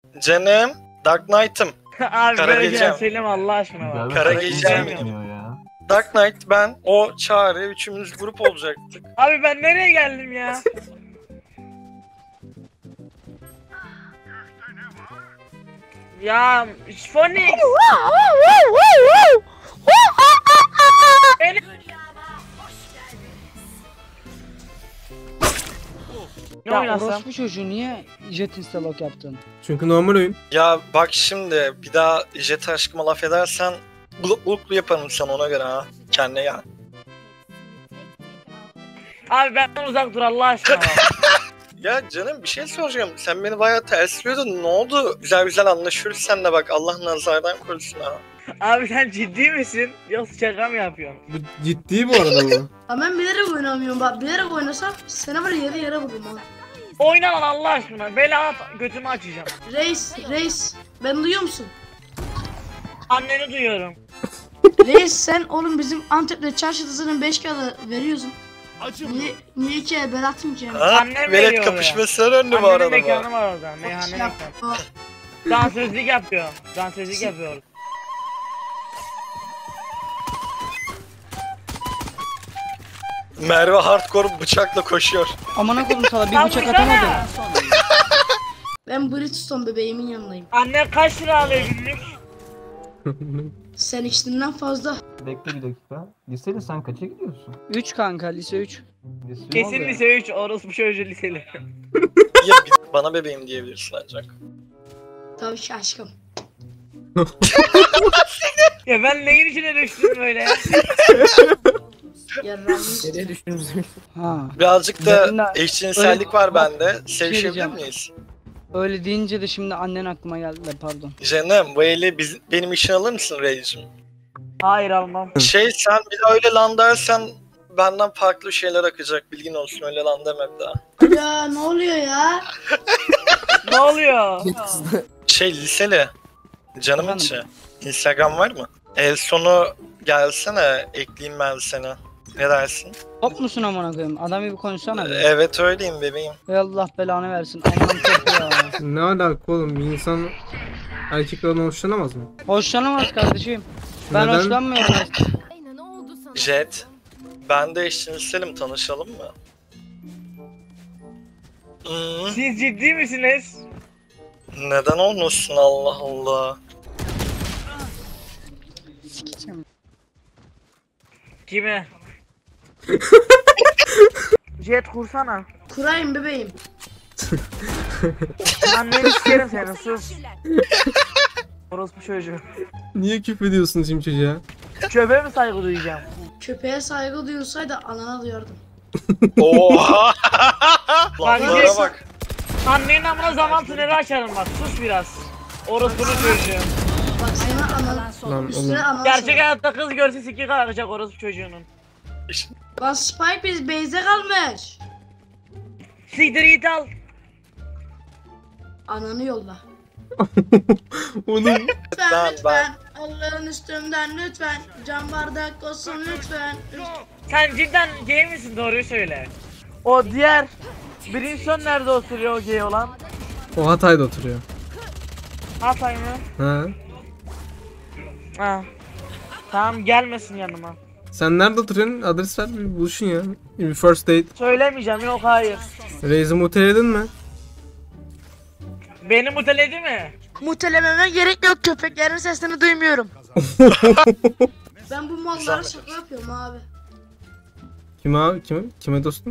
Canım. Dark Knight'ım. Abi Kara böyle gecem. söyleme Allah aşkına bak. Kara gecem benim. Dark Knight, ben, o Çağrı, üçümüz grup olacaktık. Abi ben nereye geldim ya? Ya Phoenix. Beni... Ne Ya oynasam? orospu çocuğu niye jet instalok yaptın? Çünkü normal oyun. Ya bak şimdi, bir daha jet aşkıma laf edersen gluklu yaparım sana, ona göre ha. Kendine gel. Abi benden uzak dur Allah aşkına bak. Ya canım, bir şey soracağım. Sen beni bayağı tersliyordun. Ne oldu? Güzel güzel anlaşıyoruz seninle, bak. Allah nazardan korusun ha. Abi sen ciddi misin? Yoksa şaka mı yapıyorsun? Bu ciddi bu arada bu. Ama ben bilerek oynamıyorum bak. Bilerek oynasam seni var ya yere vururum ha. Oyna lan Allah aşkına. Bela at götümü açacağım. Reis. Ben duyuyor musun? Anneni duyuyorum. Reis sen oğlum bizim Antep'te çarşıda zaten 5 kağıda veriyorsun. Niye ki ben atayım ki yani? Ha? Annem Velet veriyor kapışması önde bu Annemin arada mekanı bu. var orada. Meyhane mekanı. Aa, Dansözlük yapıyor. Dansözlük yapıyor. Merve hardcore bıçakla koşuyor. Amına koydum sana bir Lan bıçak vursana. atamadım. Ben Bridgestone bebeğimin yanındayım. Anne kaç lira alıyor günlük? Sen içtiğinden fazla. Bekle bir dakika. Liseli sen kaça gidiyorsun? 3 kanka lise 3. Lise Kesin lise 3 orospu çocuğu liseli. Ya bana bebeğim diyebilirsin ancak. Tabii ki aşkım. Ya ben neyin içine düştüm böyle ya? Yarrağımız. Nereye düştünüz? Ha. Birazcık Ben de- da eşcinsellik var bende. diyeceğim. Sevişebilir miyiz? Öyle deyince de şimdi annen aklıma geldi de pardon. Canım, bu eli benim için alır mısın Reis'im? Hayır almam. Sen bir daha öyle lan dersen benden farklı şeyler akacak, bilgin olsun, öyle lan deme bir daha. Ya ne oluyor ya? Ne oluyor? Liseli. Canım Efendim? içi. Instagram var mı? El sonu gelsene, ekleyeyim ben seni. Ne dersin? Top musun amına koyayım? Adam gibi konuşsana be. Evet öyleyim bebeğim. Ey Allah belanı versin. Aman top ya. Ne alaka oğlum? Bir insan erkeklerden hoşlanamaz mı? Hoşlanamaz kardeşim. Ben Neden? hoşlanmıyorum. Jet, ben de eşcinselim, tanışalım mı? Siz ciddi misiniz? Neden olmasın, Allah Allah. Sikeceğim. Kime? Jet kursana. Kurayım bebeğim. Anneni sikerim seni sus. Orospu çocuğu. Niye küfrediyorsun şimdi çocuğa? Çöpe mi saygı duyacağım? Köpeğe saygı duyulsaydı anana duyardım. Oha! Laflara bak. Annenin amına zaman tüneli açarım bak sus biraz. Orospunun çocuğu. Bak sana anan Lan üstüne oğlum. anan Gerçek sana. hayatta kız görse siki kalkacak orospu çocuğunun. Lan Spike biz base'de kalmış. Siktir git al. Ananı yolla. Oğlum Lütfen Ben- lütfen. Allah'ın üstümden lütfen. Cam bardak olsun lütfen. Sen cidden gay misin doğruyu söyle. O diğer Brimstone nerede oturuyor o gay olan? o Hatay'da oturuyor. Hatay mı? Ha? Ha. Tamam gelmesin yanıma. Sen nerede oturuyorsun? Adres ver bir buluşun ya. Bir first date. Söylemeyeceğim yok hayır. Reis'i muteledin mi? Beni muteledi mi? Mutelememe gerek yok, köpeklerin sesini duymuyorum. Ben bu mallara şaka yapıyorum abi. Kime abi? Kime dostum?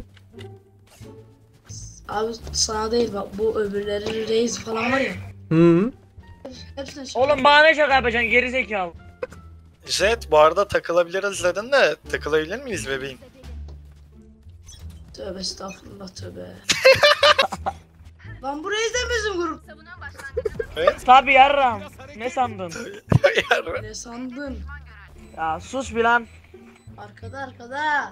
Abi sana değil bak, bu öbürleri reis falan var ya. Hı. Hepsine şaka. Oğlum bana ne şaka yapacaksın geri zekalı. Jet, bu arada takılabiliriz dedin de takılabilir miyiz bebeğim? Tövbe estağfurullah tövbe. Lan bu reis de bizim grup. Tabi yarram. Ne sandın? Ne sandın? Ya sus bir lan. Arkada.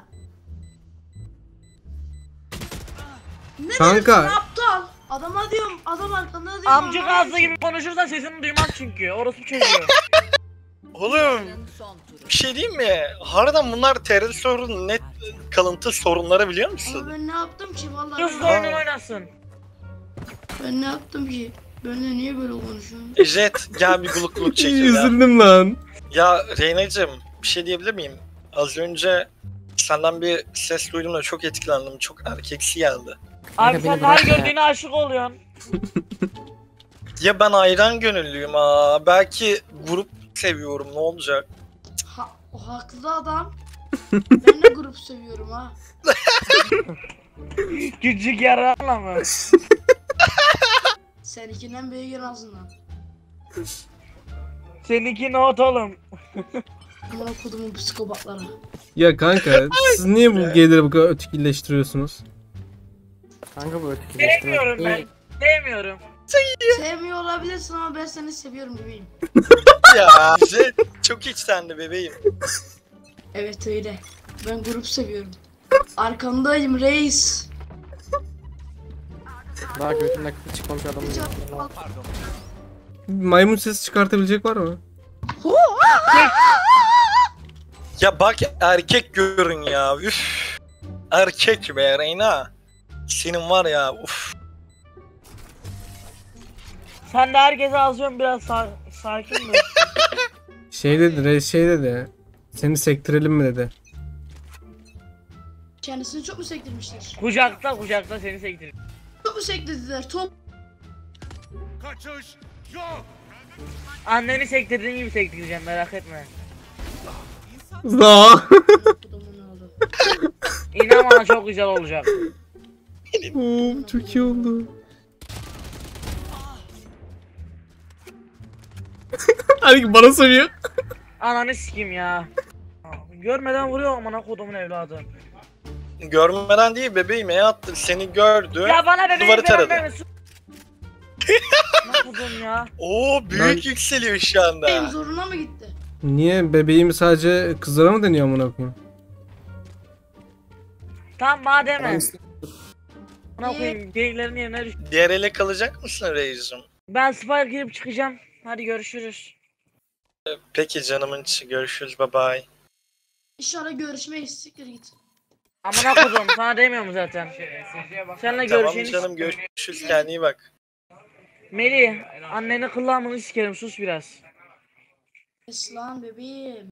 Ne Kanka. diyorsun aptal? Adama diyorum, adam arkanda diyorum. Amcık anlamıyor ağzı musun? gibi konuşursan sesini duymaz çünkü. Orası çocuğu. Oğlum, bir şey diyeyim mi? Harbiden bunlar terör sorunu, net kalıntı sorunları, biliyor Ama musun? ben ne yaptım ki vallahi? Sus da oyunun oynasın. Ben ne yaptım ki? Benimle niye böyle konuşuyorsun? Jet gel bir gulukluk çekil ya. Üzüldüm lan. Ya Reyna'cığım bir şey diyebilir miyim? Az önce senden bir ses duydum da çok etkilendim. Çok erkeksi geldi. Abi sen her gördüğüne aşık oluyorsun. Ya ben ayran gönüllüyüm ha. Belki grup seviyorum ne olacak? O haklı adam. Ben de grup seviyorum ha. Küçük yaranla mı? Seninkinden büyük en azından. Seninki not oğlum. Aman okudumun psikopatları. Ya kanka siz niye bu geyleri bu kadar ötekileştiriyorsunuz? Kanka bu ötekileştirme. Sevmiyorum ben. Sevmiyorum. Sevmiyor olabilirsin ama ben seni seviyorum bebeğim. Ya Jet çok içtendi bebeğim. Evet öyle. Ben grup seviyorum. Arkandayım reis. Daha götünden kılı çıkmamış adamın. Maymun sesi çıkartabilecek var mı? Ya bak erkek görün ya. Üf. Erkek be Reyna. Senin var ya uf. Sen de herkese azıyorsun biraz sakin ol. Şey dedi, reis şey dedi. Seni sektirelim mi dedi. Kendisini çok mu sektirmişler? Kucakta seni sektir. Çok mu sektirdiler? Top. Anneni sektirdiğin gibi sektireceğim merak etme. Za. Okudumun oğlu. İnan bana çok güzel olacak. Oo, çok iyi oldu. Hani bana seviyor. Ananı sikeyim ya. Görmeden vuruyor amına kodumun evladı. Görmeden değil bebeğim ya attı. Seni gördü. Ya bana bebeğim Duvarı taradı. verme. Ne kodum ya? Oo büyük yükseliyor şu anda. Benim zoruna mı gitti? Niye bebeğimi sadece kızlara mı deniyor amına koyayım? Tamam madem. Bana koyayım geyiklerin yerine düş. Diğer ele kalacak mısın Reis'cim? Ben Spike girip çıkacağım. Hadi görüşürüz. Peki canımın içi görüşürüz bye bye. İnşallah görüşmeyiz. Siktir git. Amına kodum sana demiyorum zaten. Seninle Tamam görüşeni canım görüşürüz kendine iyi bak. Melih anneni kıllanmanı sikerim sus biraz. Eslan bebeğim.